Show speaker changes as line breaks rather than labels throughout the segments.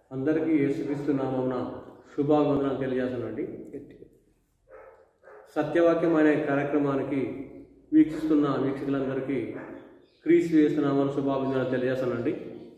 అందరికీ యేసుక్రీస్తు నామమున శుభాభివందనాలు తెలియజేస్తానండి. సత్యవాక్యం అనే కార్యక్రమానికి వీక్షిస్తున్న వీక్షకులందరికీ క్రీస్తు యేసు నామమున శుభాభివందనాలు తెలియజేస్తానండి.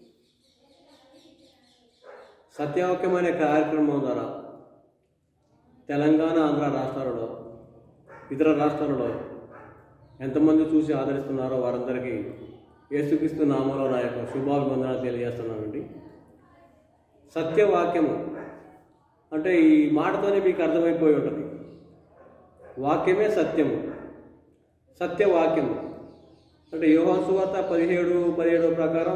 సత్యవాక్యం అనే కార్యక్రమం ద్వారా తెలంగాణ, ఆంధ్ర రాష్ట్రాలలో, ఇతర రాష్ట్రాలలో ఎంతమంది చూసి ఆదరిస్తున్నారో వారందరికీ యేసుక్రీస్తు నామములో నా యొక్క శుభాభివందనాలు తెలియజేస్తున్నానండి. సత్యవాక్యము అంటే ఈ మాటతోనే మీకు అర్థమైపోయి ఉంటుంది. వాక్యమే సత్యము, సత్యవాక్యము అంటే యోహాను సువార్త 17 ప్రకారం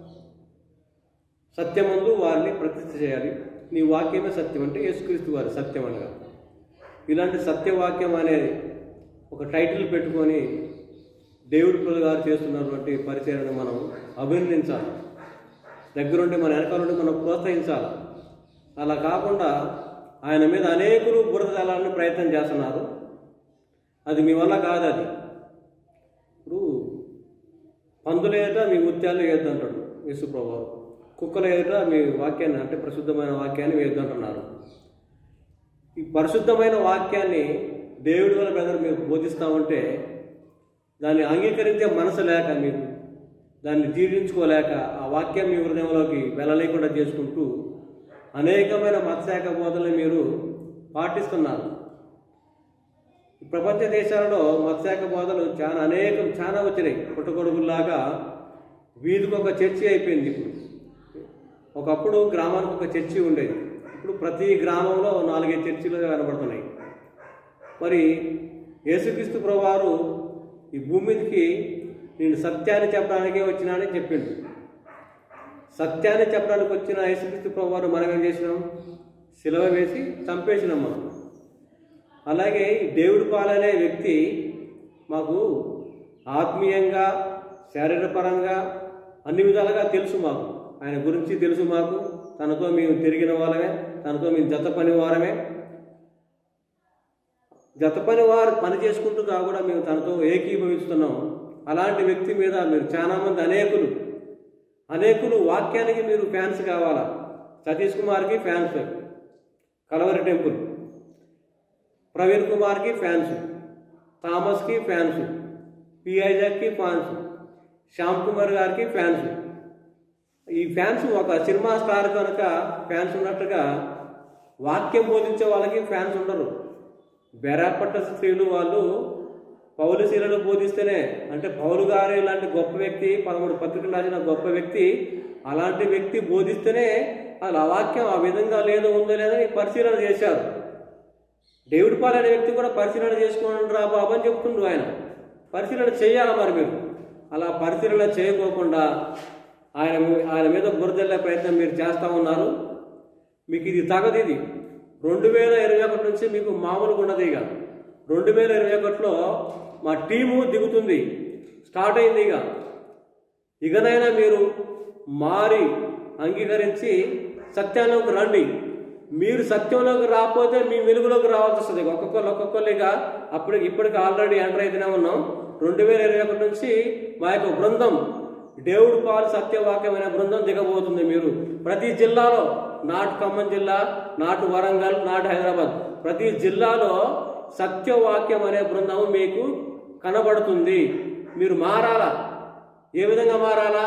సత్యమందు వారిని ప్రతిష్ఠ చేయాలి. నీ వాక్యమే సత్యం అంటే యేసుక్రీస్తు వారి సత్యం అనగా. ఇలాంటి సత్యవాక్యం అనే ఒక టైటిల్ పెట్టుకొని దేవుడి పిల్లలు గారు చేస్తున్నటువంటి పరిచయాన్ని మనం అభినందించాలి. దగ్గరుండి మన వెనకాలండి మనం ప్రోత్సహించాలి. అలా కాకుండా ఆయన మీద అనేకులు బురద చల్లాలని ప్రయత్నం చేస్తున్నారు. అది మీ వల్ల కాదు. అది ఇప్పుడు పందుల ఎదుట మీ ముత్యాలు వేయొద్దంటాడు యేసుప్రభువు. కుక్కల ఎదుట మీ వాక్యాన్ని అంటే పరిశుద్ధమైన వాక్యాన్ని వేయొద్దంటున్నారు. ఈ పరిశుద్ధమైన వాక్యాన్ని దేవుడి వల్ల బ్రదర్ మీరు బోధిస్తామంటే దాన్ని అంగీకరించే మనసు లేక, మీకు దాన్ని జీర్ణించుకోలేక ఆ వాక్యం మీ హృదయంలోకి వెళ్ళలేకుండా చేసుకుంటూ అనేకమైన మతశాఖ బోధనలు మీరు పాటిస్తున్నారు. ప్రపంచ దేశాలలో మతశాఖ బోధనలు చాలా వచ్చినాయి. పుట్టగొడుగుల్లాగా వీధికి ఒక చర్చి అయిపోయింది. ఇప్పుడు ఒకప్పుడు గ్రామానికి ఒక చర్చి ఉండేది. ఇప్పుడు ప్రతి గ్రామంలో 4-5 చర్చిలు కనబడుతున్నాయి. మరి యేసుక్రీస్తు ప్రభువారు ఈ భూమి మీదకి నేను సత్యాన్ని చెప్పడానికే వచ్చినానని చెప్పిండు. సత్యాన్ని చెప్పడానికి వచ్చిన యేసుక్రీస్తు ప్రభువారు మనం ఏం చేసినాం? సిలువ వేసి చంపేసినాం మనం. అలాగే దేవుడి పాలనే వ్యక్తి మాకు ఆత్మీయంగా, శారీరపరంగా అన్ని విధాలుగా తెలుసు. మాకు ఆయన గురించి తెలుసు. మాకు తనతో మేము తిరిగిన వాళ్ళమే, తనతో మేము జత పని వారు పని చేసుకుంటూ కూడా మేము తనతో ఏకీభవిస్తున్నాం. అలాంటి వ్యక్తి మీద మీరు చాలామంది అనేకులు వాక్యానికి మీరు ఫ్యాన్స్ కావాలా. సతీష్ కుమార్కి ఫ్యాన్స్, కలవరి టెంపుల్, ప్రవీణ్ కుమార్కి ఫ్యాన్స్, థామస్కి ఫ్యాన్స్, పిఐజాక్కి ఫ్యాన్స్, శ్యామ్ కుమార్ గారికి ఫ్యాన్స్. ఈ ఫ్యాన్స్ ఒక సినిమా స్టార్ కనుక ఫ్యాన్స్ ఉన్నట్టుగా వాక్యం బోధించే వాళ్ళకి ఫ్యాన్స్ ఉండరు. బెరాపట్ట స్త్రీలు వాళ్ళు పౌలు శీలను బోధిస్తేనే, అంటే పౌలు గారు ఇలాంటి గొప్ప వ్యక్తి, 13 పత్రికలు రాసిన గొప్ప వ్యక్తి, అలాంటి వ్యక్తి బోధిస్తేనే అలా వాక్యం ఆ విధంగా లేదో ఉందో లేదని పరిశీలన చేశారు. దేవుడి పాలనే వ్యక్తి కూడా పరిశీలన చేసుకోండి రా బాబు అని చెప్తుండ్రు. ఆయన పరిశీలన చేయాలి. మరి మీరు అలా పరిశీలన చేయకోకుండా ఆయన మీద బురదల్లే ప్రయత్నం మీరు చేస్తూ ఉన్నారు. మీకు ఇది తగదు. ఇది 2021 నుంచి మీకు మామూలుగా ఉండదు. ఇక 2021లో మా టీము దిగుతుంది, స్టార్ట్ అయింది. ఇకనైనా మీరు మారి అంగీకరించి సత్యంలోకి రండి. మీరు సత్యంలోకి రాకపోతే మీ వెలుగులోకి రావాల్సి వస్తుంది. ఒక్కొక్కరిగా ఇప్పటికి ఆల్రెడీ ఎంటర్ అయితేనే ఉన్నాం. 2021 నుంచి మా యొక్క బృందం, దేవుడి పాలు సత్యవాక్యమైన బృందం దిగబోతుంది. మీరు ప్రతి జిల్లాలో, నాటు ఖమ్మం జిల్లా, నాటు వరంగల్, నాటు హైదరాబాద్, ప్రతి జిల్లాలో సత్యవాక్యం అనే బృందం మీకు కనబడుతుంది. మీరు మారాలా. ఏ విధంగా మారాలా?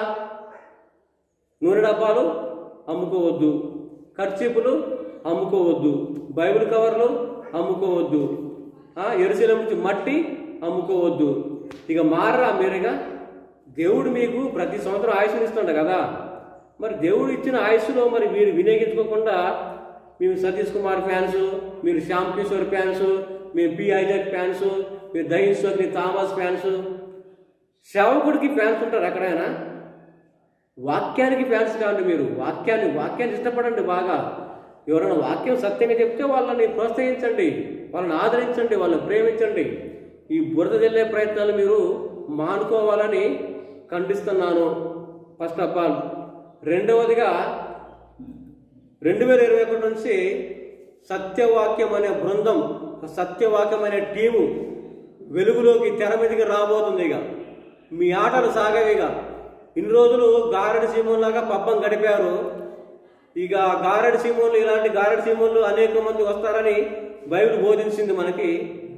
నూనె డబ్బాలు అమ్ముకోవద్దు, కర్చీపులు అమ్ముకోవద్దు, బైబిల్ కవర్లు అమ్ముకోవద్దు, ఎరుసలేము నుంచి మట్టి అమ్ముకోవద్దు. ఇక మారరా మీరుగా. దేవుడు మీకు ప్రతి సంవత్సరం ఆయుష్ని ఇస్తుండ కదా. మరి దేవుడు ఇచ్చిన ఆయుష్లో మరి మీరు వినియోగించుకోకుండా మేము సతీష్ కుమార్ ఫ్యాన్స్, మీరు శ్యామ్ కిషోర్ ఫ్యాన్స్, మీరు పి ఐజాక్ ఫ్యాన్స్, మీరు దహిశ్వర్ థామస్ ఫ్యాన్స్, సేవకుడికి ఫ్యాన్స్ ఉంటారు ఎక్కడైనా. వాక్యానికి ఫ్యాన్స్ కావండి. మీరు వాక్యాన్ని ఇష్టపడండి బాగా. ఎవరైనా వాక్యం సత్యంగా చెప్తే వాళ్ళని ప్రోత్సహించండి, వాళ్ళని ఆదరించండి, వాళ్ళని ప్రేమించండి. ఈ బురద జల్లే ప్రయత్నాలు మీరు మానుకోవాలని ఖండిస్తున్నాను. First of all. రెండవదిగా 2021 నుంచి సత్యవాక్యం అనే బృందం, సత్యవాక్యం అనే టీము వెలుగులోకి తెర మీదకి రాబోతుంది. ఇక మీ ఆటలు సాగేవిగా. ఇన్ని రోజులు గారడి సీమంలాగా పబ్బం గడిపారు. ఇక గారడి సీమోన్లు, ఇలాంటి గారడి సీమోన్లు అనేక మంది వస్తారని బైబిల్ బోధించింది మనకి.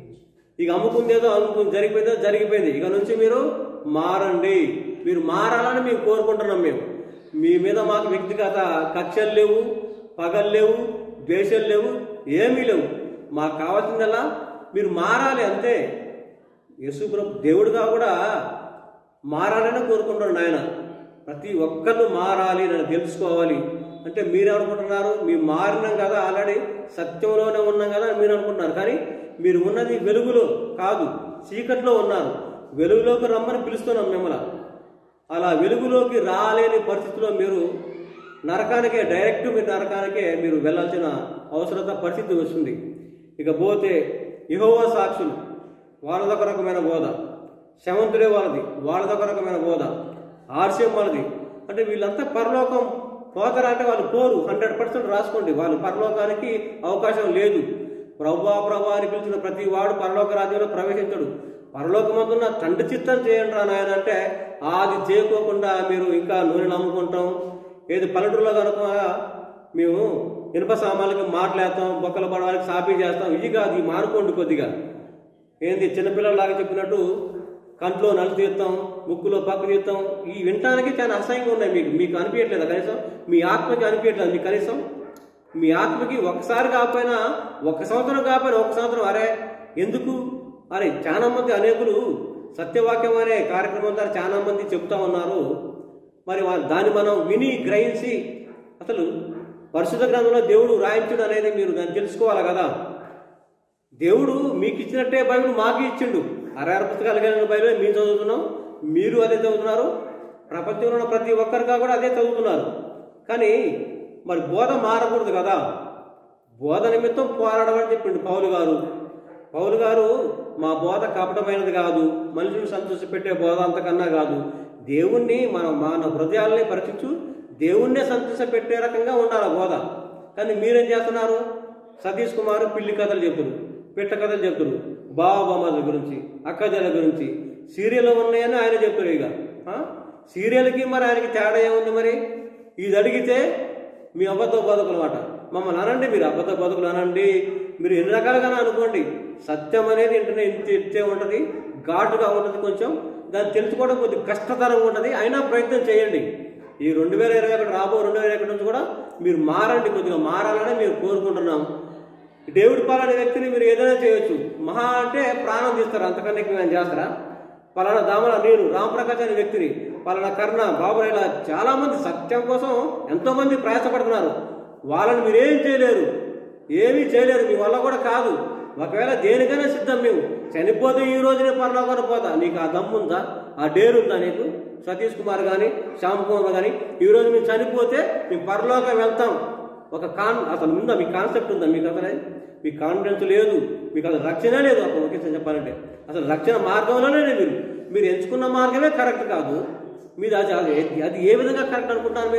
ఇక అమ్ముకుందేదో జరిగిపోయిందో జరిగిపోయింది. ఇక నుంచి మీరు మారండి, మీరు మారాలని మేము కోరుకుంటున్నాం. మీ మీద మాకు వ్యక్తిగత కక్షలు లేవు, పగలు లేవు, ద్వేషాలు లేవు, ఏమీ లేవు. మాకు కావాల్సిందల్లా మీరు మారాలి అంతే. యేసుప్రభు దేవుడుగా కూడా మారాలని కోరుకుంటున్నాడు ఆయన. ప్రతి ఒక్కరు మారాలి, నన్ను తెలుసుకోవాలి అంటే మీరు అనుకుంటున్నారు మేము మారినాం కదా, ఆల్రెడీ సత్యంలోనే ఉన్నాం కదా మీరు అనుకుంటున్నారు. కానీ మీరు ఉన్నది వెలుగులో కాదు, చీకట్లో ఉన్నారు. వెలుగులోకి రమ్మని పిలుస్తున్నాం మిమ్మల్ని. అలా వెలుగులోకి రాలేని పరిస్థితిలో మీరు నరకానికే, డైరెక్ట్ మీరు నరకానికే మీరు వెళ్ళాల్సిన అవసరత పరిస్థితి వస్తుంది. ఇక పోతే యెహోవా సాక్షులు, వాళ్ళదొక రకమైన బోధ. శవంతుడే వాళ్ళదొక రకమైన బోధ. ఆర్సీఎం వాళ్ళది. అంటే వీళ్ళంతా పరలోకం పోతారా అంటే వాళ్ళు పోరు. 100% రాసుకోండి, వాళ్ళు పరలోకానికి అవకాశం లేదు. ప్రభువా ప్రభువా అని పిలిచిన ప్రతి వాడు పరలోక రాజ్యంలో ప్రవేశించడు. పరలోకమందున్న తండ్రి చిత్తం చేయండి రా నాయన అంటే అది చేయకోకుండా మీరు ఇంకా నూనె నమ్ముకుంటాం. ఏది పల్లెటూరులో కనుక మేము ఇనుప సామాన్లకి మాట్లాడతాం, బొక్కల పడవాళ్ళకి సాపీ చేస్తాం. ఇది కాదు, ఈ మానుకోండి కొద్దిగా. ఏంది చిన్నపిల్లలాగా చెప్పినట్టు కంట్లో నలు తీస్తాం, ముక్కులో పక్కు తీస్తాం. ఈ వినటానికి చాలా అసహ్యంగా ఉన్నాయి. మీకు అనిపించట్లేదా కనీసం? మీ ఆత్మకి అనిపించట్లేదు మీకు కనీసం? మీ ఆత్మకి ఒకసారి కాకపోయినా, 1 సంవత్సరం కాకపోయినా 1 సంవత్సరం అరే ఎందుకు అని చాలా మంది అనేకులు సత్యవాక్యం అనే కార్యక్రమం ద్వారా చాలా మంది చెప్తా ఉన్నారు. మరి దాన్ని మనం విని గ్రహించి అసలు పరిశుద్ధ గ్రంథంలో దేవుడు రాయించుడు అనేది మీరు దాన్ని తెలుసుకోవాలి కదా. దేవుడు మీకు ఇచ్చినట్టే బైబిల్ మాకు ఇచ్చిండు. 66 పుస్తకాలు కలిగిన బైబిల్ మేము చదువుతున్నాం, మీరు అదే చదువుతున్నారు, ప్రపంచంలో ఉన్న ప్రతి ఒక్కరిగా కూడా అదే చదువుతున్నారు. కానీ మరి బోధ మారకూడదు కదా. బోధ నిమిత్తం పోరాడమని చెప్పిండు పౌలు గారు మా బోధ కపటమైనది కాదు, మనుషులు సంతోషపెట్టే బోధ అంతకన్నా కాదు. దేవుణ్ణి మన హృదయాలని పరీక్షించు, దేవుణ్ణే సంతోషపెట్టే రకంగా ఉండాలి బోధ. కానీ మీరేం చేస్తున్నారు? సతీష్ కుమార్ పిల్లి కథలు చెప్తురు, పిట్ట కథలు చెప్తురు, బాబామల గురించి, అక్కజల గురించి, సీరియల్ ఉన్నాయని ఆయన చెప్తారు. ఇక సీరియల్కి మరి ఆయనకి తేడా ఏముంది? మరి ఇది అడిగితే మీ అబద్ధ బతుకులు మాట మమ్మల్ని అనండి, మీరు అబద్ధ బతుకులు అనండి, మీరు ఎన్ని రకాలుగానే అనుకోండి. సత్యం అనేది ఇంటనే ఇంతే ఉంటుంది, ఘాటుగా ఉంటుంది. కొంచెం దాన్ని తెలుసుకోవడం కొద్దిగా కష్టతరంగా ఉంటుంది. అయినా ప్రయత్నం చేయండి. ఈ 2021 రాబో 2021 నుంచి కూడా మీరు మారండి, కొద్దిగా మారాలని మీరు కోరుకుంటున్నాం. దేవుడి పాలనే వ్యక్తిని మీరు ఏదైనా చేయొచ్చు. మహా అంటే ప్రాణం తీస్తారు, అంతకన్నా మేము చేస్తారా? పలానా దామల నేను రామప్రకాష్ అనే వ్యక్తిని, పలానా కర్ణ బాబురావు, ఇలా చాలామంది సత్యం కోసం ఎంతోమంది ప్రయాసపడుతున్నారు. వాళ్ళని మీరేం చేయలేరు, ఏమీ చేయలేరు, మీ వల్ల కూడా కాదు. ఒకవేళ దేనికైనా సిద్ధం. మేము చనిపోతే ఈ రోజునే పరలోకానికి పోతా. నీకు ఆ దమ్ముందా, ఆ డేరుందా నీకు? సతీష్ కుమార్ కానీ, శ్యామ్ కుమార్ కానీ ఈరోజు మేము చనిపోతే మేము పరలోకం వెళ్తాం. అసలు ఉందా మీకు కాన్సెప్ట్ ఉందా? మీకు అసలు మీకు కాన్ఫిడెన్స్ లేదు, మీకు అసలు రక్షణ లేదు. అప్పుడు ఓకే చెప్పాలంటే అసలు రక్షణ మార్గంలోనే మీరు ఎంచుకున్న మార్గమే కరెక్ట్ కాదు. మీరు అది ఏ విధంగా కరెక్ట్ అనుకుంటారు?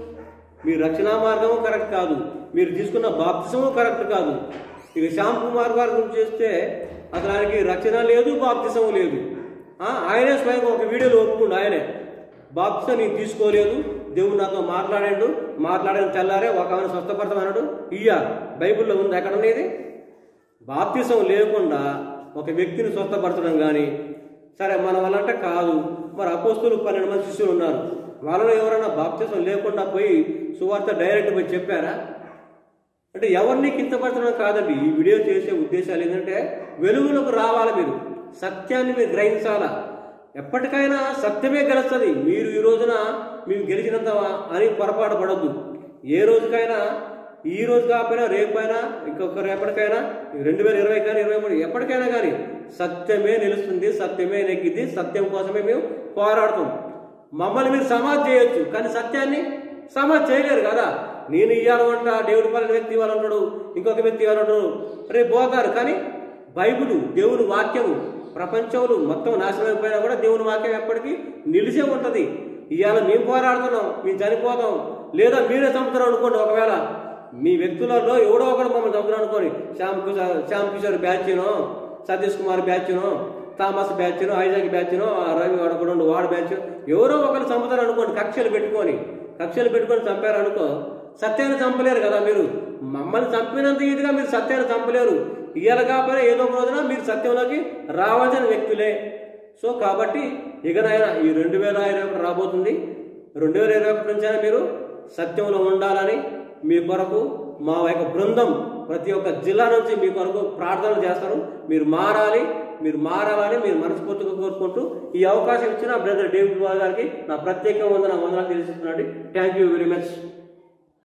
మీ రక్షణ మార్గము కరెక్ట్ కాదు, మీరు తీసుకున్న బాప్తిసము కరెక్ట్ కాదు. ఇక శ్యామ్ కుమార్ గారి గురించి చేస్తే అసలు ఆయనకి రక్షణ లేదు, బాప్తిసము లేదు. ఆయనే స్వయంగా ఒక వీడియోలో ఒప్పుకుండు. ఆయనే బాప్తిసం నేను తీసుకోలేదు, దేవుడు నాతో మాట్లాడిన తెల్లారే ఒక ఆమెను స్వస్థపడతామన్నాడు. బైబిల్లో ఉంది. ఎక్కడ ఉండేది? బాప్తిసం లేకుండా ఒక వ్యక్తిని స్వస్థపరచడం కానీ సరే మన వల్ల అంటే కాదు. మరి అపోస్తులు 12 మంది శిష్యులు ఉన్నారు, వాళ్ళలో ఎవరైనా బాప్తిసం లేకుండా పోయి సువార్త డైరెక్ట్ పోయి చెప్పారా? అంటే ఎవరిని కించపరచడం కాదండి. ఈ వీడియో చేసే ఉద్దేశాలు ఏంటంటే వెలుగులోకి రావాలి, మీరు సత్యాన్ని మీరు గ్రహించాలా. ఎప్పటికైనా సత్యమే గెలుస్తుంది. మీరు ఈ రోజున మేము గెలిచినంత అని పొరపాటు పడద్దు. ఏ రోజుకైనా, ఈ రోజు కాకపోయినా రేపైనా ఇంకొక రేపటికైనా 2020 కానీ 2023 ఎప్పటికైనా కానీ సత్యమే నిలుస్తుంది, సత్యమే నెగ్గిద్ది. సత్యం కోసమే మేము పోరాడుతాం. మమ్మల్ని మీరు సమాధి చేయొచ్చు, కానీ సత్యాన్ని సమాధి చేయలేరు కదా. నేను ఇవ్వాలంట, దేవుడి పలానా వ్యక్తి ఇవ్వాలంటాడు, ఇంకొక వ్యక్తి ఇవ్వాలంటాడు, రేపు పోతారు. కానీ బైబిల్, దేవుని వాక్యము ప్రపంచంలో మొత్తం నాశనం అయిపోయినా కూడా దేవుని వాక్యం ఎప్పటికీ నిలిచే ఉంటుంది. ఇవాళ మేము పోరాడుతున్నాం, మేము చనిపోతాం, లేదా మీరే చంపుతారు అనుకోండి. ఒకవేళ మీ వ్యక్తులలో ఎవడో ఒకడు మమ్మల్ని చంపుతారు అనుకోండి. శ్యామ్ కిషోర్ బ్యాచ్నో, సతీష్ కుమార్ బ్యాచ్నో, థామస్ బ్యాచ్నో, ఐజాక్ బ్యాచ్నో, రవి వాడకుండా వాడు బ్యాచ్ ఎవరో ఒకరు చంపుతారు అనుకోండి. కక్షలు పెట్టుకొని చంపారనుకో, సత్యాన్ని చంపలేరు కదా మీరు. మమ్మల్ని చంపినంత ఈజీగా మీరు సత్యాన్ని చంపలేరు. ఇవాళ కాకపోయినా ఏదో ఒక రోజున మీరు సత్యంలోకి రావాల్సిన వ్యక్తులే. సో కాబట్టి ఇకనైనా ఈ 2021 రాబోతుంది. 2021 నుంచైనా మీరు సత్యంలో ఉండాలని మీ కొరకు మా యొక్క బృందం ప్రతి ఒక్క జిల్లా నుంచి మీ కొరకు ప్రార్థనలు చేస్తారు. మీరు మారాలని మీరు మనస్ఫూర్తిగా కోరుకుంటూ ఈ అవకాశం ఇచ్చిన బ్రదర్ డేవిడ్ గారికి నా ప్రత్యేక వందనాలు తెలియజేస్తున్నాను. Thank you very much.